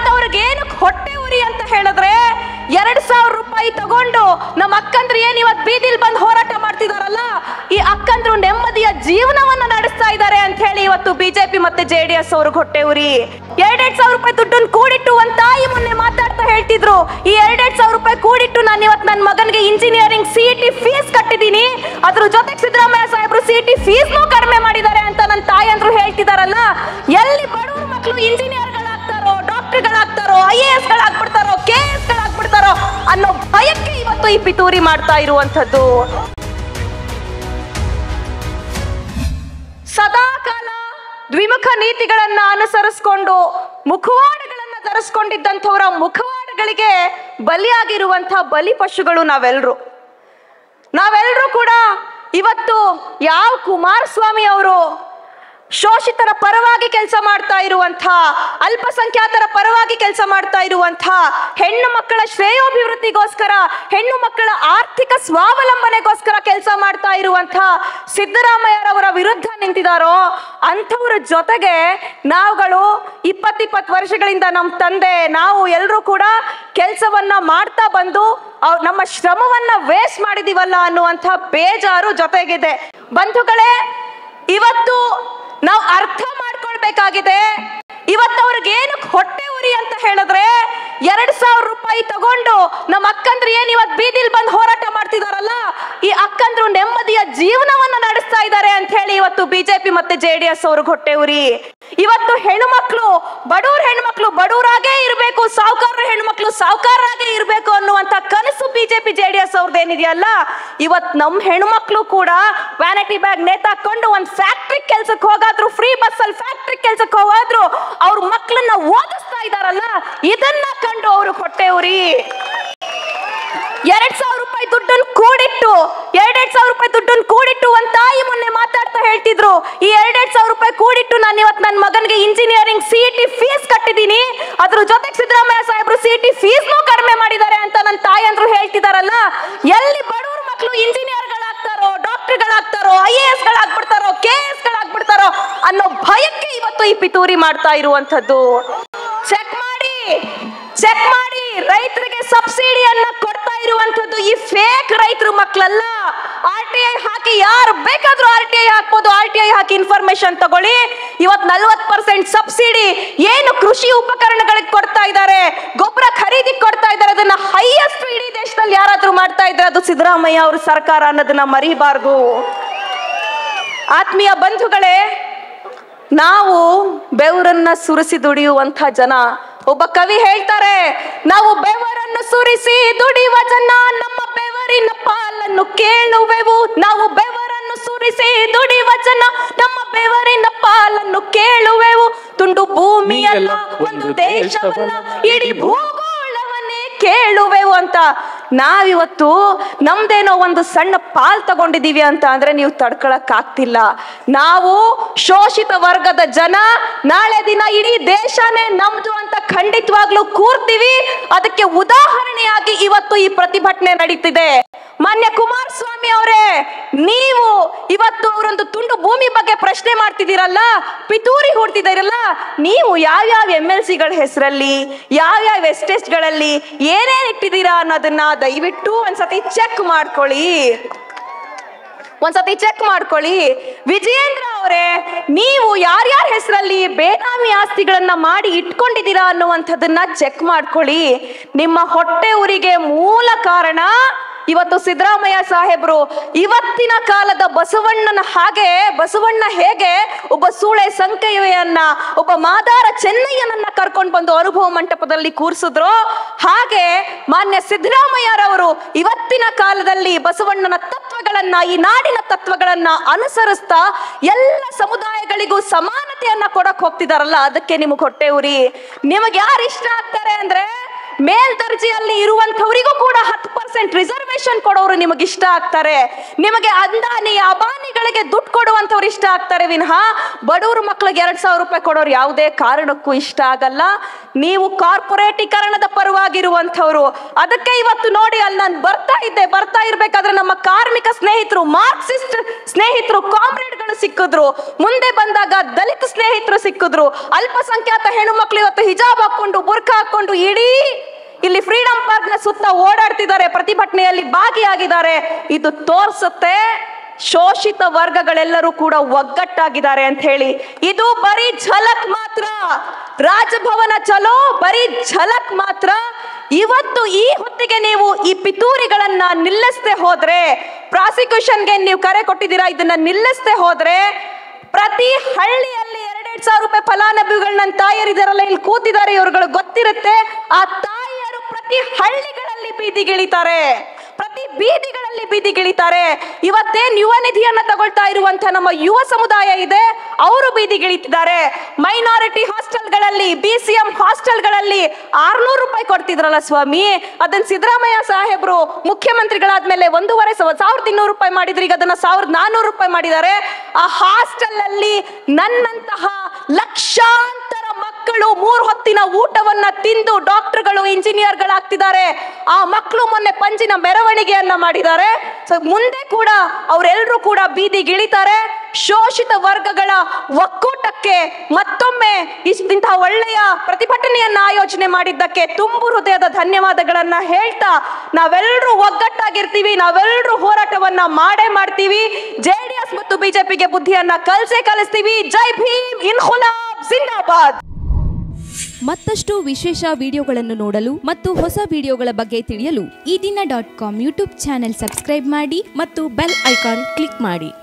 ಅವ್ರಿಗೇನು ಹೊಟ್ಟೆ ಉರಿ ಅಂತ ಹೇಳಿದ್ರೆ 2,000 ರೂಪಾಯಿ ತಗೊಂಡು ನಮ್ಮ ಅಕ್ಕಂದ್ರು ಏನ್ ಇವತ್ತು ಬೀದಿಲ್ ಬಂದು ಹೋರಾಟ ಮಾಡ್ತಿದಾರಲ್ಲ, ಈ ಅಕ್ಕಂದ್ರು ನೆಮ್ಮದಿಯ ಜೀವನವನ್ನ ನಡೆಸ್ತಾ ಇದ್ದಾರೆ ಅಂತ ಹೇಳಿ ಇವತ್ತು ಬಿಜೆಪಿ ಮತ್ತೆ JDS ಅವ್ರಿಗೆ ಹೊಟ್ಟೆ ಉರಿ. 2,000 ರೂಪಾಯಿ ದುಡ್ಡನ್ನು ಕೂಡಿಟ್ಟು ಒಂದ್ ತಾಯಿ ಮೊನ್ನೆ ಮಾತಾಡ್ತಾ ಹೇಳ್ತಿದ್ರು, ಈ 2,000 ರೂಪಾಯಿ ಕೂಡಿಟ್ಟು ನಾನು ಇವತ್ತು ನನ್ನ ಮಗನಿಗೆ ಇಂಜಿನಿಯರಿಂಗ್ CET ಫೀಸ್ ಕಟ್ಟಿದ್ದೀನಿ, ಅದ್ರ ಜೊತೆಗೆ ಸಿದ್ದರಾಮಯ್ಯ ಸಾಹೇಬ್ರು CET ಫೀಸ್ನೂ ಕಡಿಮೆ ಮಾಡಿದ್ದಾರೆ ಅಂತ ನನ್ನ ತಾಯಿ ಅಂದ್ರು ಹೇಳ್ತಿದಾರಲ್ಲ. ಎಲ್ಲಿ ಬಡವ್ರ ಮಕ್ಕಳು ಇಂಜಿನಿಯರ್ಗಳಾಗ್ತಾರೋ, ಡಾಕ್ಟರ್ಗಳಾಗ್ತಾರೋ, IAS ಗಳಾಗ್ಬಿಡ್ತಾರೋ, KS ಗಳಾಗ್ಬಿಡ್ತಾರೋ ಅನ್ನೋ ಭಯಕ್ಕೆ ಇವತ್ತು ಈ ಪಿತೂರಿ ಮಾಡ್ತಾ ಇರುವಂತದ್ದು. ಸದಾಕಾಲ ದ್ವಿಮುಖ ನೀತಿಗಳನ್ನ ಅನುಸರಿಸಿಕೊಂಡು ಮುಖವಾಡಗಳನ್ನ ಧರಿಸ್ಕೊಂಡಿದ್ದಂಥವರ ಮುಖವಾಡಗಳಿಗೆ ಬಲಿಯಾಗಿರುವಂತಹ ಬಲಿ ಪಶುಗಳು ನಾವೆಲ್ಲರೂ ಕೂಡ ಇವತ್ತು ಯಾವ ಕುಮಾರಸ್ವಾಮಿ ಅವರು ಶೋಷಿತರ ಪರವಾಗಿ ಕೆಲಸ ಮಾಡ್ತಾ ಇರುವಂಥ, ಅಲ್ಪಸಂಖ್ಯಾತರ ಪರವಾಗಿ ಕೆಲಸ ಮಾಡ್ತಾ ಇರುವಂಥ, ಹೆಣ್ಣು ಮಕ್ಕಳ ಶ್ರೇಯೋಭಿವೃದ್ಧಿಗೋಸ್ಕರ, ಹೆಣ್ಣು ಮಕ್ಕಳ ಆರ್ಥಿಕ ಸ್ವಾವಲಂಬನೆಗೋಸ್ಕರ ಕೆಲಸ ಮಾಡ್ತಾ ಇರುವಂಥ ಸಿದ್ದರಾಮಯ್ಯರವರ ವಿರುದ್ಧ ನಿಂತಿದ್ದಾರೋ ಅಂಥವ್ರ ಜೊತೆಗೆ ನಾವುಗಳು 20 ವರ್ಷಗಳಿಂದ ನಮ್ಮ ತಂದೆ ನಾವು ಎಲ್ಲರೂ ಕೂಡ ಕೆಲಸವನ್ನ ಮಾಡ್ತಾ ಬಂದು ನಮ್ಮ ಶ್ರಮವನ್ನ ವೇಸ್ಟ್ ಮಾಡಿದೀವಲ್ಲ ಅನ್ನುವಂಥ ಬೇಜಾರು ಜೊತೆಗಿದೆ. ಬಂಧುಗಳೇ, ಇವತ್ತು ನಾವು ಅರ್ಥ ಮಾಡ್ಕೊಳ್ಬೇಕಾಗಿದೆ, ಇವತ್ತು ಅವ್ರಿಗೇನು ಹೊಟ್ಟೆ ಉರಿ ಅಂತ ಹೇಳಿದ್ರೆ 2,000 ರೂಪಾಯಿ ತಗೊಂಡು ನಮ್ಮ ಅಕ್ಕಂದ್ರು ಏನ್ ಇವತ್ತು ಬೀದಿಲ್ ಬಂದು ಹೋರಾಟ ಮಾಡ್ತಿದಾರಲ್ಲ, ಈ ಅಕ್ಕಂದ್ರು ನೆಮ್ಮದಿಯ ಜೀವನವನ್ನ ನಡೆಸ್ತಾ ಇದ್ದಾರೆ ಅಂತ ಹೇಳಿ ಇವತ್ತು ಬಿಜೆಪಿ ಮತ್ತೆ JDS ಅವ್ರಿಗೆ ಹೊಟ್ಟೆ ಉರಿ. ಇವತ್ತು ಹೆಣ್ಮಕ್ಳು, ಬಡವ್ರ ಹೆಣ್ಮಕ್ಳು ಬಡವರಾಗೇ ಇರಬೇಕು, ಸಾವುಕಾರರ ಹೆಣ್ಮಕ್ಳು ಸಾವುಕಾರರಾಗೇ ಇರಬೇಕು ಅನ್ನುವಂತ ಕನಸು ಬಿಜೆಪಿ JDS ಅವ್ರದ್ದೇನಿದೆಯಲ್ಲ, ಇವತ್ತು ನಮ್ಮ ಹೆಣ್ಮಕ್ಳು ಕೂಡ ವ್ಯಾನಿಟಿ ಬ್ಯಾಗ್ ನೇತಾಕೊಂಡು ಒಂದು ಫ್ಯಾಕ್ಟ್ರಿ ಕೆಲ್ಸಕ್ಕೆ ಹೋಗಾದ್ರು, ಫ್ರೀ ಬಸ್ ಅಲ್ಲಿ ಫ್ಯಾಕ್ಟ್ರಿ ಕೆಲ್ಸಕ್ಕೆ ಹೋಗಾದ್ರು ಅವ್ರ ಮಕ್ಕಳನ್ನ ಓದಿಸ್ತಾ ಇದಾರಲ್ಲ, ಇದನ್ನ ಕಂಡು ಅವರು ಹೊಟ್ಟೆ ಉರಿ. 2,000 ರೂಪಾಯಿ ದುಡ್ಡನ್ನು ಕೂಡಿಟ್ಟು 2,000 ರೂಪಾಯಿ ದುಡ್ಡನ್ನು ಕೂಡಿಟ್ಟು ಒಂದ್ ತಾಯಿ ಮೊನ್ನೆ ಮಾತಾಡ್ತಾ ಹೇಳ್ತಿದ್ರು, ಈ 2,000 ರೂಪಾಯಿ ಕೂಡಿಟ್ಟು ನಾನು ಇವತ್ತು ನನ್ನ ಮಗನಿಗೆ ಇಂಜಿನಿಯರಿಂಗ್ CET ಫೀಸ್ ಕಟ್ಟಿದ್ದೀನಿ, ಅದ್ರ ಜೊತೆಗೆ ಸಿದ್ದರಾಮಯ್ಯ ಸಾಹೇಬ್ರು CET ಫೀಸ್ನೂ ಕಡಿಮೆ ಮಾಡಿದ್ದಾರೆ ಅಂತ ನನ್ನ ತಾಯಿ ಅಂದ್ರು ಹೇಳ್ತಿದಾರಲ್ಲ. ಎಲ್ಲಿ ಬಡವ್ರ ಮಕ್ಕಳು ಇಂಜಿನಿಯರ್ಗಳಾಗ್ತಾರೋ, ಡಾಕ್ಟರ್ಗಳಾಗ್ತಾರೋ, IAS ಗಳಾಗ್ಬಿಡ್ತಾರೋ, KS ಗಳಾಗ್ಬಿಡ್ತಾರೋ ಅನ್ನೋ ಭಯಕ್ಕೆ ಇವತ್ತು ಈ ಪಿತೂರಿ ಮಾಡ್ತಾ ಇರುವಂತದ್ದು. ಚೆಕ್ ಮಾಡಿ, ರೈತರಿಗೆ ಸಬ್ಸಿಡಿಯನ್ನ ಕೊಡ್ತಾ ಇರುವಂತದ್ದು ಈ ಫೇಕ್ ರೈತರ ಮಕ್ಕಳಲ್ಲ. RTI ಹಾಕಿ, ಯಾರು ಬೇಕಾದ್ರೂ RTI ಹಾಕ್ಬೋದು, RTI ಹಾಕಿ ಇನ್ಫಾರ್ಮೇಶನ್ ತಗೊಳ್ಳಿ. ಇವತ್ತು 40% ಸಬ್ಸಿಡಿ ಏನು ಕೃಷಿ ಉಪಕರಣಗಳಿಗೆ ಕೊಡ್ತಾ ಇದ್ದಾರೆ, ಗೊಬ್ಬರ ಖರೀದಿ ಕೊಡ್ತಾ ಇದ್ದಾರೆ, ಅದನ್ನ ಹೈಯೆಸ್ಟ್ ಇಡೀ ದೇಶದಲ್ಲಿ ಯಾರಾದ್ರೂ ಮಾಡ್ತಾ ಇದ್ದಾರೆ ಅದು ಸಿದ್ದರಾಮಯ್ಯ ಅವ್ರ ಸರ್ಕಾರ ಅನ್ನೋದನ್ನ ಮರಿಬಾರ್ದು. ಆತ್ಮೀಯ ಬಂಧುಗಳೇ, ನಾವು ಬೆವರನ್ನ ಸುರಿಸಿ ದುಡಿಯುವಂತ ಜನ. ಒಬ್ಬ ಕವಿ ಹೇಳ್ತಾರೆ, ನಾವು ಬೆವರನ್ನು ಸುರಿಸಿ ದುಡಿಯುವ ಜನ, ನಮ್ಮ ಬೆವರಿನ ಪಾಲನ್ನು ಕೇಳುವೆವು. ನಾವು ಬೆವರನ್ನು ಸುರಿಸಿ ದುಡಿಯುವ ಜನ, ನಮ್ಮ ಬೆವರಿನ ಪಾಲನ್ನು ಕೇಳುವೆವು. ತುಂಡು ಭೂಮಿಯಲ್ಲ, ಒಂದು ದೇಶವಲ್ಲ, ಇಡೀ ಭೂಗೋಳವನ್ನೇ ಕೇಳುವೆವು ಅಂತ. ನಾವಿವತ್ತು ನಮ್ದೇನೋ ಒಂದು ಸಣ್ಣ ಪಾಲ್ ತಗೊಂಡಿದೀವಿ ಅಂತ ಅಂದ್ರೆ ನೀವು ತಡ್ಕೊಳಕ್ ಆಗ್ತಿಲ್ಲ. ನಾವು ಶೋಷಿತ ವರ್ಗದ ಜನ, ನಾಳೆ ದಿನ ಇಡೀ ದೇಶನೇ ನಮ್ದು ಅಂತ ಖಂಡಿತವಾಗ್ಲೂ ಕೂರ್ತೀವಿ. ಅದಕ್ಕೆ ಉದಾಹರಣೆಯಾಗಿ ಇವತ್ತು ಈ ಪ್ರತಿಭಟನೆ ನಡೀತಿದೆ. ಮಾನ್ಯ ಕುಮಾರಸ್ವಾಮಿ ಅವರೇ, ನೀವು ಇವತ್ತು ಅವರೊಂದು ತುಂಡು ಭೂಮಿ ಬಗ್ಗೆ ಪ್ರಶ್ನೆ ಮಾಡ್ತಿದ್ದೀರಲ್ಲ, ಪಿತೂರಿ ಹೊಡ್ತಿದ್ದೀರಲ್ಲ, ನೀವು ಯಾವ್ಯಾವ MLC ಗಳ ಹೆಸರಲ್ಲಿ, ಯಾವ್ಯಾವ ಎಸ್ಟೇಟ್ಗಳಲ್ಲಿ ಏನೇನ್ ಇಟ್ಟಿದ್ದೀರಾ ಅನ್ನೋದನ್ನ ದಯವಿಟ್ಟು ಒಂದ್ಸತಿ ಚೆಕ್ ಮಾಡ್ಕೊಳ್ಳಿ. ವಿಜಯೇಂದ್ರ ಅವರೇ, ನೀವು ಯಾರ್ಯಾರ ಹೆಸರಲ್ಲಿ ಬೇನಾಮಿ ಆಸ್ತಿಗಳನ್ನ ಮಾಡಿ ಇಟ್ಕೊಂಡಿದ್ದೀರಾ ಅನ್ನುವಂಥದ್ದನ್ನ ಚೆಕ್ ಮಾಡ್ಕೊಳ್ಳಿ. ನಿಮ್ಮ ಹೊಟ್ಟೆ ಉರಿಗೆ ಮೂಲ ಕಾರಣ ಇವತ್ತು ಸಿದ್ದರಾಮಯ್ಯ ಸಾಹೇಬ್ರು ಇವತ್ತಿನ ಕಾಲದ ಬಸವಣ್ಣ ಹೇಗೆ ಒಬ್ಬ ಸೂಳೆ ಸಂಕಯ್ಯನನ್ನ, ಒಬ್ಬ ಮಾದಾರ ಚೆನ್ನಯ್ಯನನ್ನ ಕರ್ಕೊಂಡು ಬಂದು ಅನುಭವ ಮಂಟಪದಲ್ಲಿ ಕೂರಿಸಿದ್ರು, ಹಾಗೆ ಮಾನ್ಯ ಸಿದ್ದರಾಮಯ್ಯರವರು ಇವತ್ತಿನ ಕಾಲದಲ್ಲಿ ಬಸವಣ್ಣನ ತತ್ವಗಳನ್ನ, ಈ ನಾಡಿನ ತತ್ವಗಳನ್ನ ಅನುಸರಿಸ್ತಾ ಎಲ್ಲ ಸಮುದಾಯಗಳಿಗೂ ಸಮಾನತೆಯನ್ನ ಕೊಡಕ್ ಹೋಗ್ತಿದಾರಲ್ಲ, ಅದಕ್ಕೆ ನಿಮಗೆ ಹೊಟ್ಟೆ ಉರಿ. ನಿಮಗೆ ಯಾರು ಇಷ್ಟ ಆಗ್ತಾರೆ ಅಂದ್ರೆ ಮೇಲ್ದರ್ಜೆಯಲ್ಲಿ ಇರುವಂತವರಿಗೂ ಕೂಡ 10% ರಿಸರ್ವೇಶನ್ ಕೊಡೋರು ನಿಮಗೆ ಇಷ್ಟ ಆಗ್ತಾರೆ. ನಿಮಗೆ ಅಂದಾನಿ ಅಬಾನಿಗಳಿಗೆ ದುಡ್ಡು ಕೊಡುವಂತವ್ರು ಇಷ್ಟ ಆಗ್ತಾರೆ ವಿನಃ ಬಡವ್ರ ಮಕ್ಕಳಿಗೆ 2,000 ರೂಪಾಯಿ ಕೊಡೋರು ಯಾವುದೇ ಕಾರಣಕ್ಕೂ ಇಷ್ಟ ಆಗಲ್ಲ. ನೀವು ಕಾರ್ಪೊರೇಟೀಕರಣದ ಪರವಾಗಿರುವಂತವ್ರು. ಅದಕ್ಕೆ ಇವತ್ತು ನೋಡಿ, ಅಲ್ಲಿ ನಾನು ಬರ್ತಾ ಇರ್ಬೇಕಾದ್ರೆ ನಮ್ಮ ಕಾರ್ಮಿಕ ಸ್ನೇಹಿತರು, ಮಾರ್ಕ್ಸಿಸ್ಟ್ ಸ್ನೇಹಿತರು, ಕಾಮ್ರೇಡ್ಗಳು ಸಿಕ್ಕಿದ್ರು. ಮುಂದೆ ಬಂದಾಗ ದಲಿತ ಸ್ನೇಹಿತರು ಸಿಕ್ಕಿದ್ರು. ಅಲ್ಪಸಂಖ್ಯಾತ ಹೆಣ್ಣು ಮಕ್ಕಳು ಇವತ್ತು ಹಿಜಾಬ್ ಹಾಕೊಂಡು, ಬುರ್ಖಾ ಹಾಕೊಂಡು ಇಡೀ ಇಲ್ಲಿ ಫ್ರೀಡಂ ಪಾರ್ಕ್ ನ ಸುತ್ತ ಓಡಾಡ್ತಿದ್ದಾರೆ, ಪ್ರತಿಭಟನೆಯಲ್ಲಿ ಭಾಗಿಯಾಗಿದ್ದಾರೆ. ಇದು ತೋರಿಸುತ್ತೆ ಶೋಷಿತ ವರ್ಗಗಳೆಲ್ಲರೂ ಕೂಡ ಒಗ್ಗಟ್ಟಾಗಿದ್ದಾರೆ ಅಂತ ಹೇಳಿ. ಇದು ಬರೀ ಝಲಕ್ ಮಾತ್ರ, ರಾಜಭವನ ಚಲೋ ಬರೀ ಝಲಕ್ ಮಾತ್ರ. ಇವತ್ತು ಈ ಹೊತ್ತಿಗೆ ನೀವು ಈ ಪಿತೂರಿಗಳನ್ನ ನಿಲ್ಲಿಸದೆ ಹೋದ್ರೆ, ಪ್ರಾಸಿಕ್ಯೂಷನ್ಗೆ ನೀವು ಕರೆ ಕೊಟ್ಟಿದ್ದೀರಾ, ಇದನ್ನ ನಿಲ್ಲಿಸದೆ ಹೋದ್ರೆ ಪ್ರತಿ ಹಳ್ಳಿಯಲ್ಲಿ 2,000 ರೂಪಾಯಿ ಫಲಾನುಭವಿಗಳನ್ನ ತಾಯರಿದಾರಲ್ಲ, ಇಲ್ಲಿ ಕೂತಿದ್ದಾರೆ, ಇವ್ರುಗಳು ಗೊತ್ತಿರುತ್ತೆ. ಆ ತಾಯಿಯರು ಪ್ರತಿ ಹಳ್ಳಿಗಳಲ್ಲಿ ಬೀದಿಗಿಳಿತಾರೆ, ಪ್ರತಿ ಬೀದಿಗಳಲ್ಲಿ ಬೀದಿಗಿಳಿತಾರೆ. ಇವತ್ತೇನ್ ಯುವ ನಿಧಿಯನ್ನ ತಗೊಳ್ತಾ ಇರುವಂತ ನಮ್ಮ ಯುವ ಸಮುದಾಯ ಇದೆ, ಅವರು ಬೀದಿಗಿಳಿತಿದ್ದಾರೆ. ಮೈನಾರಿಟಿ ಹಾಸ್ಟೆಲ್ಗಳಲ್ಲಿ, BCM ಹಾಸ್ಟೆಲ್ಗಳಲ್ಲಿ 600 ರೂಪಾಯಿ ಕೊಡ್ತಿದ್ರಲ್ಲ ಸ್ವಾಮಿ, ಅದನ್ನ ಸಿದ್ದರಾಮಯ್ಯ ಸಾಹೇಬ್ರು ಮುಖ್ಯಮಂತ್ರಿಗಳಾದ್ಮೇಲೆ 1,200 ರೂಪಾಯಿ ಮಾಡಿದ್ರು, ಈಗ ಅದನ್ನ 1,400 ರೂಪಾಯಿ ಮಾಡಿದ್ದಾರೆ. ಆ ಹಾಸ್ಟೆಲ್ ಅಲ್ಲಿ ನನ್ನಂತಹ ಲಕ್ಷಾಂತರ ಮಕ್ಕಳು 3 ಹೊತ್ತಿನ ಊಟವನ್ನ ತಿಂದು ಡಾಕ್ಟರ್ಗಳು, ಇಂಜಿನಿಯರ್ಗಳಾಗ್ತಿದ್ದಾರೆ. ಆ ಮಕ್ಕಳು ಮೊನ್ನೆ ಪಂಜಿನ ಮೆರವಣಿಗೆಯನ್ನ ಮಾಡಿದ್ದಾರೆ. ಸೊ ಮುಂದೆ ಕೂಡ ಅವರೆಲ್ಲರೂ ಕೂಡ ಬೀದಿಗಿಳಿತಾರೆ. ಶೋಷಿತ ವರ್ಗಗಳ ಒಕ್ಕೂಟಕ್ಕೆ ಮತ್ತೊಮ್ಮೆ ಇಂತಹ ಒಳ್ಳೆಯ ಪ್ರತಿಭಟನೆಯನ್ನ ಆಯೋಜನೆ ಮಾಡಿದ್ದಕ್ಕೆ ತುಂಬು ಹೃದಯದ ಧನ್ಯವಾದಗಳನ್ನ ಹೇಳ್ತಾ, ನಾವೆಲ್ಲರೂ ಒಗ್ಗಟ್ಟಾಗಿರ್ತೀವಿ, ನಾವೆಲ್ಲರೂ ಹೋರಾಟವನ್ನ ಮಾಡೇ ಮಾಡ್ತೀವಿ. JDS ಮತ್ತು ಬಿಜೆಪಿಗೆ ಬುದ್ಧಿಯನ್ನ ಕಲಿಸ್ತೀವಿ. ಜೈ ಭೀಮ್, ಇನ್ಕಲಾಬ್ ಜಿಂದಾಬಾದ್. ಮತ್ತಷ್ಟು ವಿಶೇಷ ವಿಡಿಯೋಗಳನ್ನು ನೋಡಲು ಮತ್ತು ಹೊಸ ವಿಡಿಯೋಗಳ ಬಗ್ಗೆ ತಿಳಿಯಲು ಈ ದಿನ .com ಯೂಟ್ಯೂಬ್ ಚಾನೆಲ್ ಸಬ್ಸ್ಕ್ರೈಬ್ ಮಾಡಿ ಮತ್ತು ಬೆಲ್ ಐಕಾನ್ ಕ್ಲಿಕ್ ಮಾಡಿ.